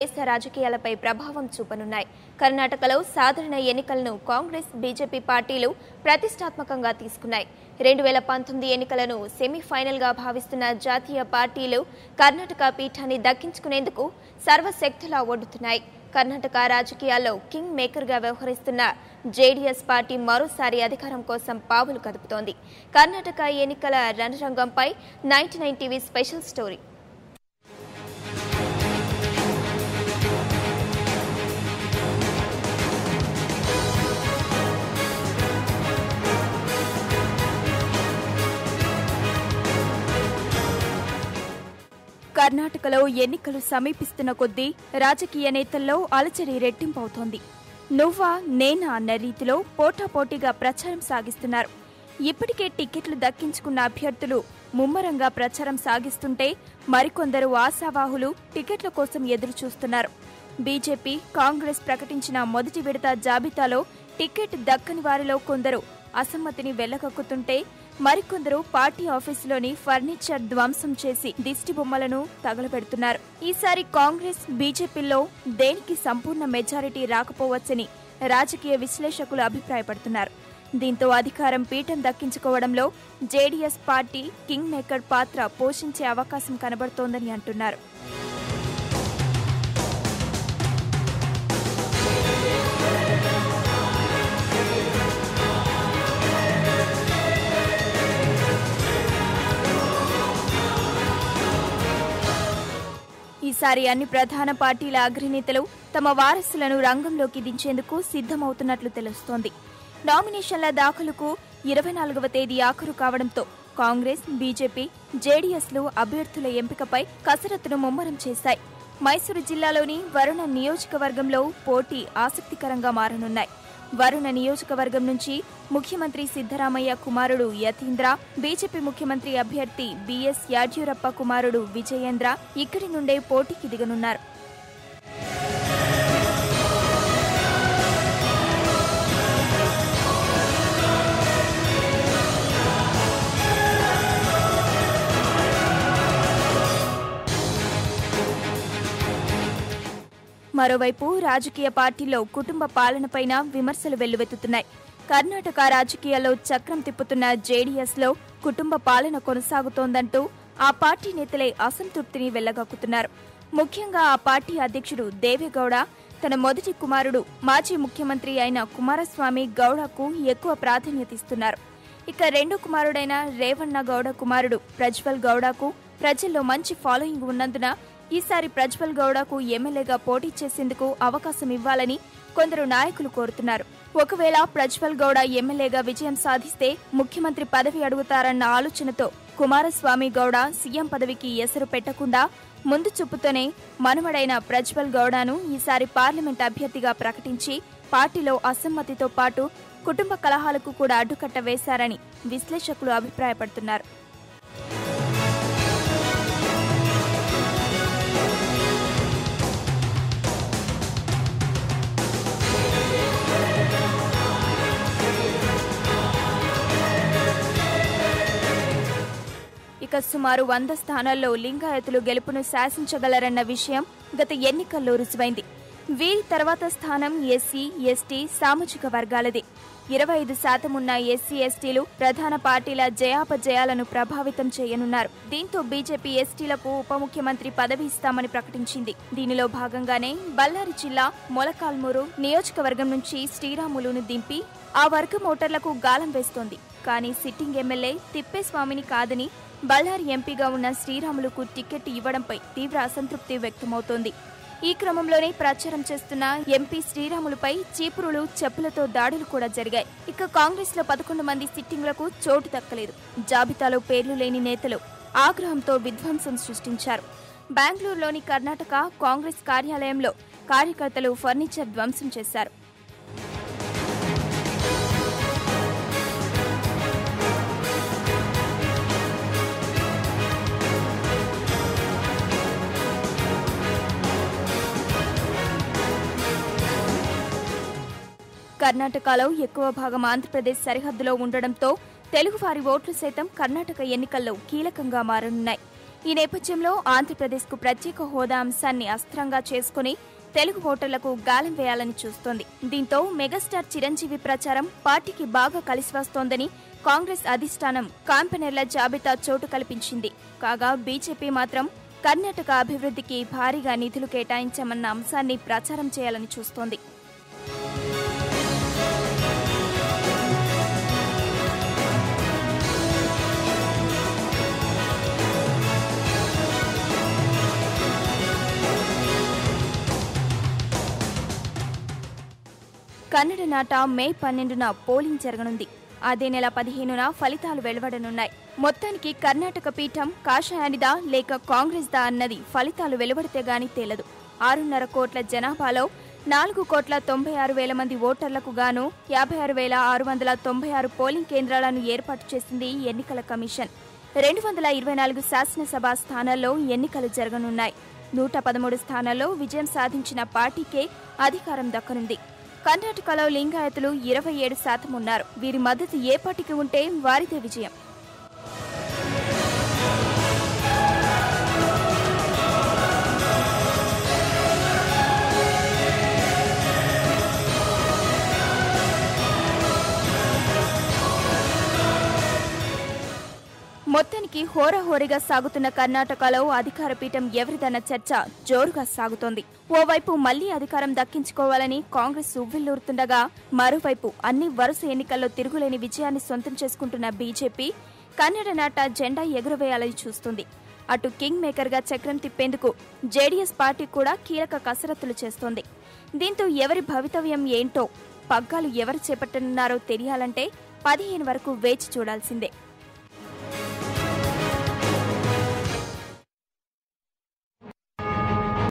దేశ రాజకీయాలపై ప్రభావం చూపనున్నాయి. కర్ణాటకలో సాధారణ ఎన్నికలను కాంగ్రెస్, బీజేపీ పార్టీలు ప్రతిష్టాత్మకంగా తీసుకున్నాయి. 2019 ఎన్నికలను సెమీఫైనల్గా భావిస్తున్న జాతీయ పార్టీలు కర్ణాటక పీఠాన్ని దక్కించుకునేందుకు సర్వశక్తులా ఒడ్డుతున్నాయి. కర్ణాటక రాజకీయాల్లో కింగ్ మేకర్గా వ్యవహరిస్తున్న జేడీఎస్ పార్టీ మరోసారి అధికారం కోసం పావులు కదుపుతోంది. కర్ణాటక ఎన్నికల రణరంగంపై 99 టీవీ స్పెషల్ స్టోరీ. కర్ణాటకలో ఎన్నికలు సమీపిస్తున్న కొద్దీ రాజకీయ నేతల్లో అలజడి రెట్టింపవుతోంది. నువ్వా నేనా అన్న రీతిలో పోటాపోటీగా ప్రచారం సాగిస్తున్నారు. ఇప్పటికే టికెట్లు దక్కించుకున్న అభ్యర్థులు ముమ్మరంగా ప్రచారం సాగిస్తుంటే మరికొందరు ఆశావాహులు టికెట్ల కోసం ఎదురుచూస్తున్నారు. బీజేపీ, కాంగ్రెస్ ప్రకటించిన మొదటి విడత జాబితాలో టికెట్ దక్కని వారిలో కొందరు అసమ్మతిని వెళ్లగక్కుతుంటే మరికొందరు పార్టీ ఆఫీసులోని ఫర్నిచర్ ధ్వంసం చేసి దిష్టి బొమ్మలను తగలబెడుతున్నారు. ఈసారి కాంగ్రెస్, బీజేపీలో దేనికి సంపూర్ణ మెజారిటీ రాకపోవచ్చని రాజకీయ విశ్లేషకులు అభిప్రాయపడుతున్నారు. దీంతో అధికారం పీఠం దక్కించుకోవడంలో జేడీఎస్ పార్టీ కింగ్ మేకర్ పాత్ర పోషించే అవకాశం కనబడుతోందని అంటున్నారు. ఈసారి అన్ని ప్రధాన పార్టీల అగ్రనేతలు తమ వారసులను రంగంలోకి దించేందుకు సిద్ధమవుతున్నట్లు తెలుస్తోంది. నామినేషన్ల దాఖలుకు 24వ తేదీ ఆఖరు కావడంతో కాంగ్రెస్, బీజేపీ, జేడీఎస్లు అభ్యర్థుల ఎంపికపై కసరత్తును ముమ్మరం చేశాయి. మైసూరు జిల్లాలోని వరుణ నియోజకవర్గంలో పోటీ ఆసక్తికరంగా మారనున్నాయి. వరుణ నియోజకవర్గం నుంచి ముఖ్యమంత్రి సిద్ధరామయ్య కుమారుడు యతీంద్ర, బీజేపీ ముఖ్యమంత్రి అభ్యర్థి బీఎస్ యడ్యూరప్ప కుమారుడు విజయేంద్ర ఇక్కడి నుండే పోటీకి దిగనున్నారు. మరోవైపు రాజకీయ పార్టీల్లో కుటుంబ పాలనపైన విమర్శలు వెల్లువెత్తుతున్నాయి. కర్ణాటక రాజకీయాల్లో చక్రం తిప్పుతున్న జేడీఎస్లో కుటుంబ పాలన కొనసాగుతోందంటూ ఆ పార్టీ నేతలే అసంతృప్తిని వెళ్లగక్కుతున్నారు. ముఖ్యంగా ఆ పార్టీ అధ్యక్షుడు దేవేగౌడ తన మొదటి కుమారుడు మాజీ ముఖ్యమంత్రి అయిన కుమారస్వామి గౌడకు ఎక్కువ ప్రాధాన్యత ఇస్తున్నారు. ఇక రెండో కుమారుడైన రేవణ్ణ గౌడ కుమారుడు ప్రజ్వల్ గౌడకు ప్రజల్లో మంచి ఫాలోయింగ్ ఉన్నందున ఈసారి ప్రజ్వల్ గౌడకు ఎమ్మెల్యేగా పోటీ చేసేందుకు అవకాశం ఇవ్వాలని కొందరు నాయకులు కోరుతున్నారు. ఒకవేళ ప్రజ్వల్ గౌడ ఎమ్మెల్యేగా విజయం సాధిస్తే ముఖ్యమంత్రి పదవి అడుగుతారన్న ఆలోచనతో కుమారస్వామి గౌడ సీఎం పదవికి ఎసరు పెట్టకుండా ముందు చూపుతోనే మనవడైన ప్రజ్వల్ గౌడను ఈసారి పార్లమెంట్ అభ్యర్థిగా ప్రకటించి పార్టీలో అసమ్మతితో పాటు కుటుంబ కలహాలకు కూడా అడ్డుకట్ట వేశారని విశ్లేషకులు అభిప్రాయపడుతున్నారు. ఇక సుమారు 100 స్థానాల్లో లింగాయతులు గెలుపును శాసించగలరన్న విషయం గత ఎన్నికల్లో రుజువైంది. వీరి తర్వాత స్థానం ఎస్సీ, ఎస్టీ సామాజిక వర్గాలదే. 25% ఉన్న ఎస్సీ, ఎస్టీలు ప్రధాన పార్టీల జయాపజయాలను ప్రభావితం చేయనున్నారు. దీంతో బీజేపీ ఎస్టీలకు ఉప ముఖ్యమంత్రి పదవి ఇస్తామని ప్రకటించింది. దీనిలో భాగంగానే బళ్ళారి జిల్లా మొలకాల్మూరు నియోజకవర్గం నుంచి శ్రీరాములును దింపి ఆ వర్గం ఓటర్లకు గాలం వేస్తోంది. కానీ సిట్టింగ్ ఎమ్మెల్యే తిప్పేస్వామిని కాదని బళ్ళారి ఎంపీగా ఉన్న శ్రీరాములుకు టికెట్ ఇవ్వడంపై తీవ్ర అసంతృప్తి వ్యక్తమవుతోంది. ఈ క్రమంలోనే ప్రచారం చేస్తున్న ఎంపీ శ్రీరాములుపై చీపురులు, చెప్పులతో దాడులు కూడా జరిగాయి. ఇక కాంగ్రెస్ లో 11 మంది సిట్టింగ్లకు చోటు దక్కలేదు. జాబితాలో పేర్లు లేని నేతలు ఆగ్రహంతో విధ్వంసం సృష్టించారు. బెంగళూరులోని కర్ణాటక కాంగ్రెస్ కార్యాలయంలో కార్యకర్తలు ఫర్నిచర్ ధ్వంసం చేశారు. కర్ణాటకలో ఎక్కువ భాగం ఆంధ్రప్రదేశ్ సరిహద్దులో ఉండడంతో తెలుగువారి ఓట్లు సైతం కర్ణాటక ఎన్నికల్లో కీలకంగా మారనున్నాయి. ఈ నేపథ్యంలో ఆంధ్రప్రదేశ్కు ప్రత్యేక హోదా అంశాన్ని అస్త్రంగా చేసుకుని తెలుగు ఓటర్లకు గాలం వేయాలని చూస్తోంది. దీంతో మెగాస్టార్ చిరంజీవి ప్రచారం పార్టీకి బాగా కలిసి వస్తోందని కాంగ్రెస్ అధిష్టానం కాంపెనర్ల జాబితా చోటు కల్పించింది. కాగా బీజేపీ మాత్రం కర్ణాటక అభివృద్ధికి భారీగా నిధులు కేటాయించామన్న అంశాన్ని ప్రచారం చేయాలని చూస్తోంది. కన్నడ నాట మే 12న పోలింగ్ జరగనుంది. అదే నెల 15న ఫలితాలు వెలువడనున్నాయి. మొత్తానికి కర్ణాటక పీఠం కాషాయానిదా లేక కాంగ్రెస్దా అన్నది ఫలితాలు వెలువడితే గాని తేలదు. 6.5 కోట్ల జనాభాలో 4,96,000 మంది ఓటర్లకు గాను 56,696 పోలింగ్ కేంద్రాలను ఏర్పాటు చేసింది ఎన్నికల కమిషన్. 224 శాసనసభ స్థానాల్లో ఎన్నికలు జరగనున్నాయి. 113 స్థానాల్లో విజయం సాధించిన పార్టీకే అధికారం దక్కనుంది. కర్ణాటకలో లింగాయతులు 27% ఉన్నారు. వీరి మద్దతు ఏ పార్టీకి ఉంటే వారిదే విజయం. మొత్తానికి హోరాహోరీగా సాగుతున్న కర్ణాటకలో అధికార పీఠం ఎవరిదన్న చర్చ జోరుగా సాగుతోంది. ఓవైపు మళ్లీ అధికారం దక్కించుకోవాలని కాంగ్రెస్ ఉవ్విళ్లూరుతుండగా, మరోవైపు అన్ని వరుస ఎన్నికల్లో తిరుగులేని విజయాన్ని సొంతం చేసుకుంటున్న బీజేపీ కన్నడ నాట జెండా ఎగురవేయాలని చూస్తుంది. అటు కింగ్ మేకర్గా చక్రం తిప్పేందుకు జేడీఎస్ పార్టీ కూడా కీలక కసరత్తులు చేస్తోంది. దీంతో ఎవరి భవితవ్యం ఏంటో, పగ్గాలు ఎవరు చేపట్టనున్నారో తెలియాలంటే 15 వరకు వేచి చూడాల్సిందే.